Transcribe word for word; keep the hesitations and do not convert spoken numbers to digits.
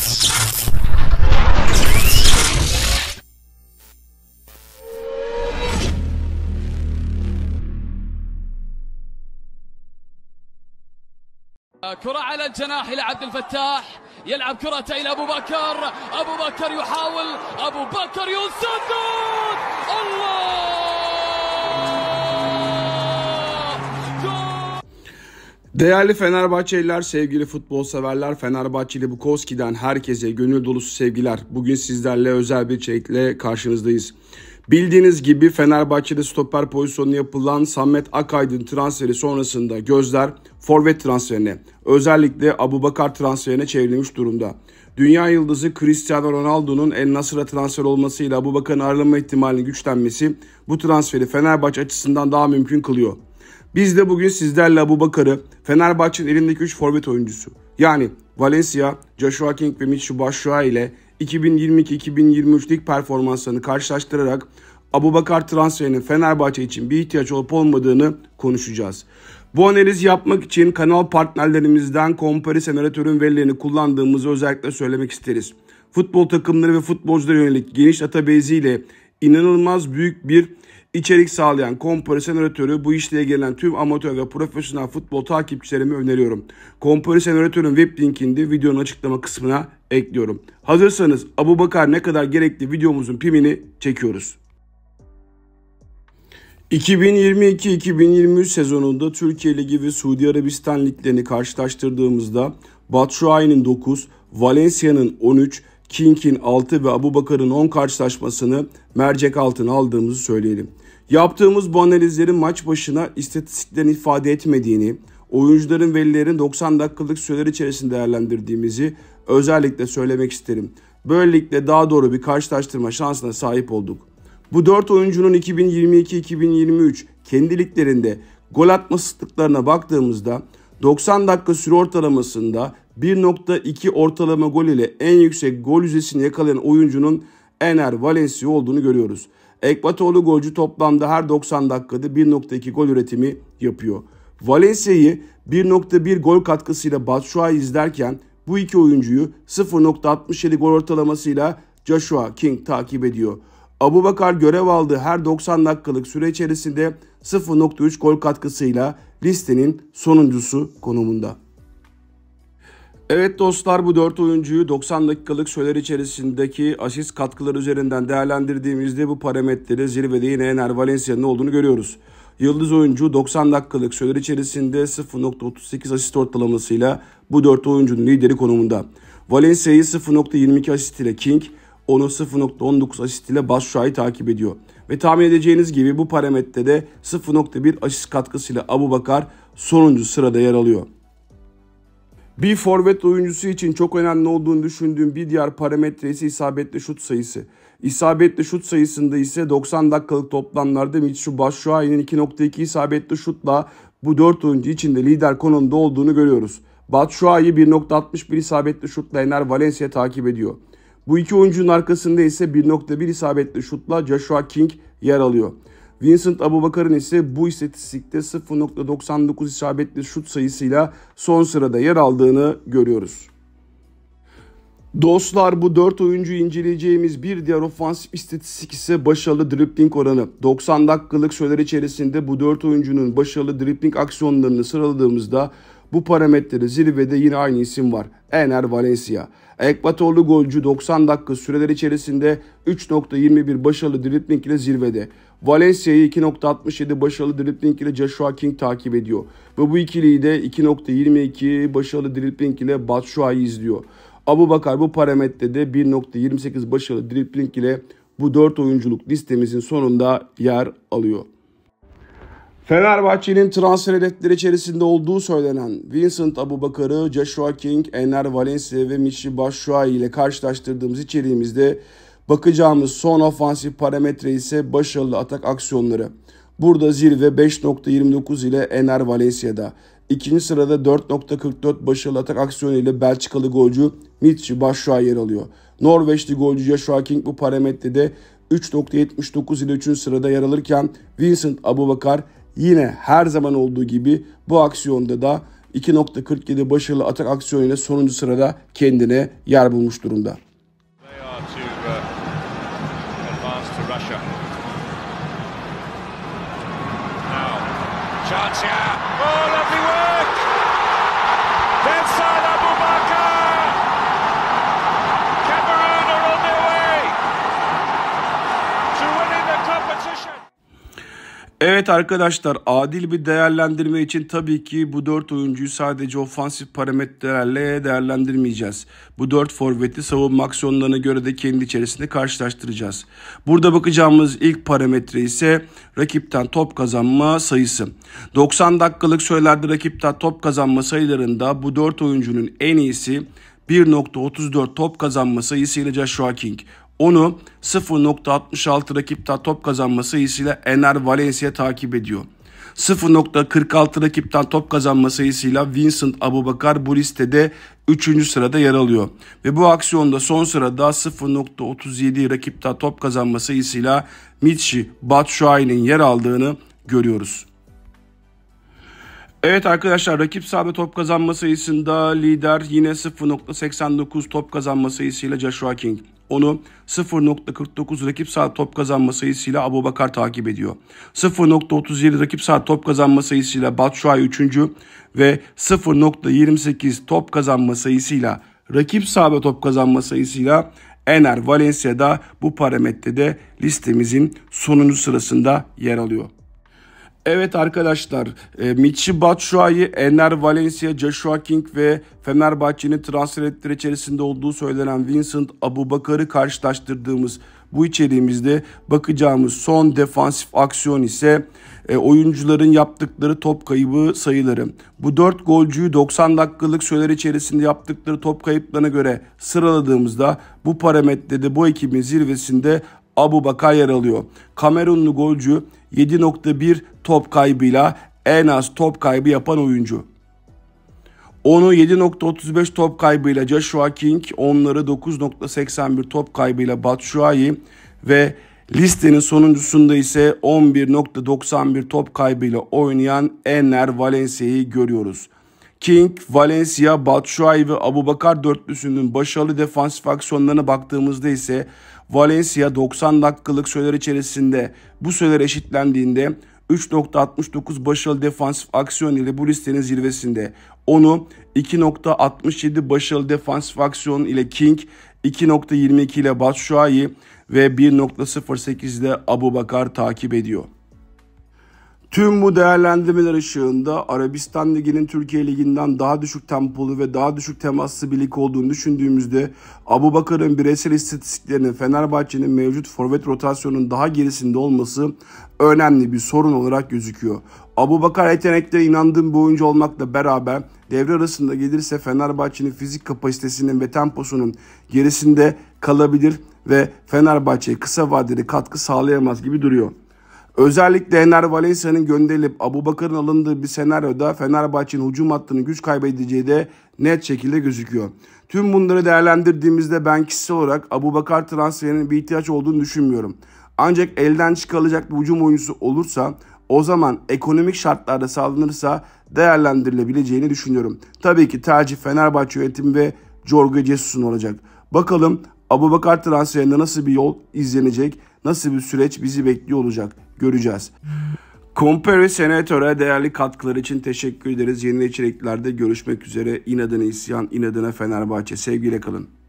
كرة على الجناح إلى عبد الفتاح، يلعب كرة إلى أبو بكر، أبو بكر يحاول، أبو بكر يسدد، الله! Değerli Fenerbahçeliler, sevgili futbol severler, Fenerbahçeli Bukowski'den herkese gönül dolusu sevgiler. Bugün sizlerle özel bir içerikle karşınızdayız. Bildiğiniz gibi Fenerbahçe'de stoper pozisyonuna yapılan Samet Akaydın transferi sonrasında gözler forvet transferine, özellikle Abubakar transferine çevrilmiş durumda. Dünya yıldızı Cristiano Ronaldo'nun El Nasır'a transfer olmasıyla Abubakar'ın ayrılma ihtimalinin güçlenmesi bu transferi Fenerbahçe açısından daha mümkün kılıyor. Biz de bugün sizlerle Abubakar'ı, Fenerbahçe'nin elindeki üç forvet oyuncusu yani Valencia, Joshua King ve Michy Batshuayi ile iki bin yirmi iki iki bin yirmi üç lig performanslarını karşılaştırarak Abubakar transferinin Fenerbahçe için bir ihtiyaç olup olmadığını konuşacağız. Bu analizi yapmak için kanal partnerlerimizden Kompari Senaryo'nun verilerini kullandığımızı özellikle söylemek isteriz. Futbol takımları ve futbolculara yönelik geniş database ile inanılmaz büyük bir içerik sağlayan Kompari Senaryo'yu bu işle gelen tüm amatör ve profesyonel futbol takipçilerime öneriyorum. Kompari Senaryo'nun web linkini de videonun açıklama kısmına ekliyorum. Hazırsanız Abubakar ne kadar gerekli videomuzun pimini çekiyoruz. iki bin yirmi iki iki bin yirmi üç sezonunda Türkiye Ligi ve Suudi Arabistan liglerini karşılaştırdığımızda Batshuayi'nin dokuz, Valencia'nın on üç, King'in altı ve Abubakar'ın on karşılaşmasını mercek altına aldığımızı söyleyelim. Yaptığımız bu analizlerin maç başına istatistiklerin ifade etmediğini, oyuncuların verilerin doksan dakikalık süreler içerisinde değerlendirdiğimizi özellikle söylemek isterim. Böylelikle daha doğru bir karşılaştırma şansına sahip olduk. Bu dört oyuncunun iki bin yirmi iki iki bin yirmi üç kendi liglerinde gol atma sıklıklarına baktığımızda doksan dakika süre ortalamasında bir nokta iki ortalama gol ile en yüksek gol yüzdesini yakalayan oyuncunun Ener Valencia olduğunu görüyoruz. Ekvatorlu golcü toplamda her doksan dakikada bir nokta iki gol üretimi yapıyor. Valencia'yı bir nokta bir gol katkısıyla Batshuayi izlerken bu iki oyuncuyu sıfır nokta altmış yedi gol ortalamasıyla Joshua King takip ediyor. Abubakar görev aldığı her doksan dakikalık süre içerisinde sıfır nokta üç gol katkısıyla listenin sonuncusu konumunda. Evet dostlar, bu dört oyuncuyu doksan dakikalık süreler içerisindeki asist katkıları üzerinden değerlendirdiğimizde bu parametrede zirvede yine Ener Valencia'nın olduğunu görüyoruz. Yıldız oyuncu doksan dakikalık süreler içerisinde sıfır nokta otuz sekiz asist ortalamasıyla bu dört oyuncunun lideri konumunda. Valencia'yı sıfır nokta yirmi iki asist ile King, onu sıfır nokta on dokuz asist ile Batshuayi takip ediyor. Ve tahmin edeceğiniz gibi bu parametrede sıfır nokta bir asist katkısıyla Abubakar sonuncu sırada yer alıyor. Bir forvet oyuncusu için çok önemli olduğunu düşündüğüm bir diğer parametre ise isabetli şut sayısı. İsabetli şut sayısında ise doksan dakikalık toplamlarda Michy Batshuayi'nin iki nokta iki isabetli şutla bu dört oyuncu içinde lider konumda olduğunu görüyoruz. Batshuayi bir nokta altmış bir isabetli şutla Ener Valencia takip ediyor. Bu iki oyuncunun arkasında ise bir nokta bir isabetli şutla Joshua King yer alıyor. Vincent Abubakar'ın ise bu istatistikte sıfır nokta doksan dokuz isabetli şut sayısıyla son sırada yer aldığını görüyoruz. Dostlar, bu dört oyuncuyu inceleyeceğimiz bir diğer ofansif istatistik ise başarılı dribbling oranı. doksan dakikalık süreler içerisinde bu dört oyuncunun başarılı dribbling aksiyonlarını sıraladığımızda bu parametrede zirvede yine aynı isim var: Ener Valencia. Ekvatorlu golcü doksan dakika süreler içerisinde üç nokta yirmi bir başarılı dribbling ile zirvede. Valencia'yı iki nokta altmış yedi başarılı dribbling ile Joshua King takip ediyor. Ve bu ikiliyi de iki nokta yirmi iki başarılı dribbling ile Batshuayi izliyor. Abubakar bu parametrede bir nokta yirmi sekiz başarılı dribbling ile bu dört oyunculuk listemizin sonunda yer alıyor. Fenerbahçe'nin transfer hedefleri içerisinde olduğu söylenen Vincent Abubakar'ı Joshua King, Ener Valencia ve Michy Batshuayi ile karşılaştırdığımız içeriğimizde bakacağımız son ofansif parametre ise başarılı atak aksiyonları. Burada zirve beş nokta yirmi dokuz ile Ener Valencia'da. İkinci sırada dört nokta kırk dört başarılı atak aksiyonu ile Belçikalı golcü Michy Batshuayi yer alıyor. Norveçli golcü Joshua King bu parametrede üç nokta yetmiş dokuz ile üçüncü sırada yer alırken Vincent Abubakar yine her zaman olduğu gibi bu aksiyonda da iki nokta kırk yedi başarılı atak aksiyonuyla sonuncu sırada kendine yer bulmuş durumda. Chance here. Oh, lovely work. Inside Abu Bakar. Cameroon are on their way to winning the competition. Evet arkadaşlar, adil bir değerlendirme için tabii ki bu dört oyuncuyu sadece ofansif parametrelerle değerlendirmeyeceğiz. Bu dört forveti savunma aksiyonlarına göre de kendi içerisinde karşılaştıracağız. Burada bakacağımız ilk parametre ise rakipten top kazanma sayısı. doksan dakikalık sürelerde rakipten top kazanma sayılarında bu dört oyuncunun en iyisi bir nokta otuz dört top kazanma sayısıyla Joshua King. Onu sıfır nokta altmış altı rakipten top kazanma sayısıyla Enner Valencia takip ediyor. sıfır nokta kırk altı rakipten top kazanma sayısıyla Vincent Aboubakar bu listede üçüncü sırada yer alıyor. Ve bu aksiyonda son sırada sıfır nokta otuz yedi rakipten top kazanma sayısıyla Michy Batshuayi'nin yer aldığını görüyoruz. Evet arkadaşlar, rakip sahabe top kazanma sayısında lider yine sıfır nokta seksen dokuz top kazanma sayısıyla Joshua King. Onu sıfır nokta kırk dokuz rakip saha top kazanma sayısıyla Aboubakar takip ediyor. sıfır nokta otuz yedi rakip saha top kazanma sayısıyla Batshuayi üçüncü ve sıfır nokta yirmi sekiz top kazanma sayısıyla rakip sahabe top kazanma sayısıyla Enner Valencia da bu parametrede listemizin sonuncu sırasında yer alıyor. Evet arkadaşlar, e, Michy Batshuayi, Enner Valencia, Joshua King ve Fenerbahçe'nin transfer ettiği içerisinde olduğu söylenen Vincent Aboubakar'ı karşılaştırdığımız bu içeriğimizde bakacağımız son defansif aksiyon ise e, oyuncuların yaptıkları top kaybı sayıları. Bu dört golcüyü doksan dakikalık süreler içerisinde yaptıkları top kayıplarına göre sıraladığımızda bu parametrede bu ekibin zirvesinde Aboubakar yer alıyor. Kamerunlu golcü yedi nokta bir top kaybıyla en az top kaybı yapan oyuncu. Onu yedi nokta otuz beş top kaybıyla Joshua King, onları dokuz nokta seksen bir top kaybıyla Batshuayi ve listenin sonuncusunda ise on bir nokta doksan bir top kaybıyla oynayan Enner Valencia'yı görüyoruz. King, Valencia, Batshuayi ve Aboubakar dörtlüsünün başarılı defansif aksiyonlarına baktığımızda ise Valencia doksan dakikalık süreler içerisinde bu süreler eşitlendiğinde üç nokta altmış dokuz başarılı defansif aksiyon ile bu listenin zirvesinde. Onu iki nokta altmış yedi başarılı defansif aksiyon ile King, iki nokta yirmi iki ile Batshuayi ve bir nokta sıfır sekiz ile Aboubakar takip ediyor. Tüm bu değerlendirmeler ışığında Arabistan Ligi'nin Türkiye Ligi'nden daha düşük tempolu ve daha düşük temaslı bir lig olduğunu düşündüğümüzde Aboubakar'ın bireysel istatistiklerinin Fenerbahçe'nin mevcut forvet rotasyonunun daha gerisinde olması önemli bir sorun olarak gözüküyor. Aboubakar yeteneklerine inandığım bir oyuncu olmakla beraber devre arasında gelirse Fenerbahçe'nin fizik kapasitesinin ve temposunun gerisinde kalabilir ve Fenerbahçe'ye kısa vadeli katkı sağlayamaz gibi duruyor. Özellikle Enner Valencia'nın gönderilip Aboubakar'ın alındığı bir senaryoda Fenerbahçe'nin hücum hattının güç kaybedeceği de net şekilde gözüküyor. Tüm bunları değerlendirdiğimizde ben kişisel olarak Aboubakar transferinin bir ihtiyaç olduğunu düşünmüyorum. Ancak elden çıkarılacak bir hücum oyuncusu olursa, o zaman ekonomik şartlarda sağlanırsa değerlendirilebileceğini düşünüyorum. Tabii ki tercih Fenerbahçe yönetimi ve Jorge Jesus'un olacak. Bakalım Aboubakar transferinde nasıl bir yol izlenecek, nasıl bir süreç bizi bekliyor olacak, göreceğiz. Compare Senatör'e değerli katkıları için teşekkür ederiz. Yeni içeriklerde görüşmek üzere. İnadına isyan, inadına Fenerbahçe. Sevgiyle kalın.